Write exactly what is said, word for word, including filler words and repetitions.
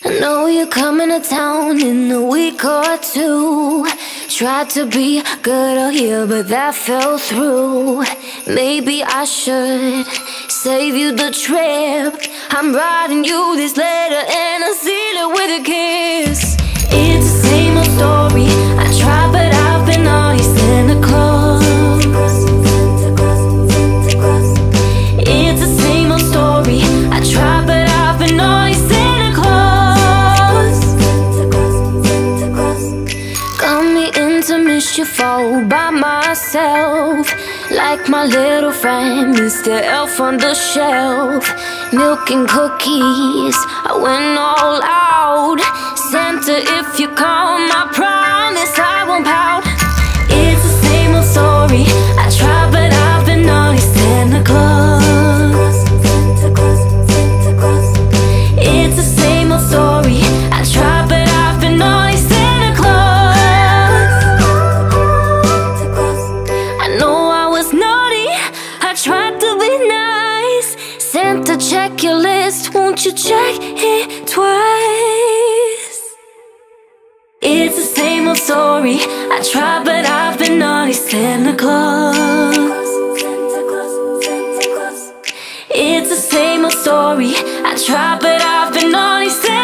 I know you're coming to town in a week or two. Tried to be good out here, but that fell through. Maybe I should save you the trip. I'm writing you this letter and I seal it with a kiss. It's the same old story. I try, but I've been naughty, Santa Claus. It's the same old story. I try, but I've been naughty, Santa Claus. Got me into mischief all by myself, like my little friend Mister Elf on the shelf. Milk and cookies, I went all out. Santa, if you come, I promise I won't pout. It's the same old story. I try, but I've been naughty, Santa Claus. It's the same old story. I try, but I've been naughty, Santa Claus. I know I was naughty, I tried to be nice. Santa, check your list, won't you check it twice? It's the same old story. I try, but I've been naughty, Santa Claus. It's the same old story. I try, but I've been naughty, Santa Claus.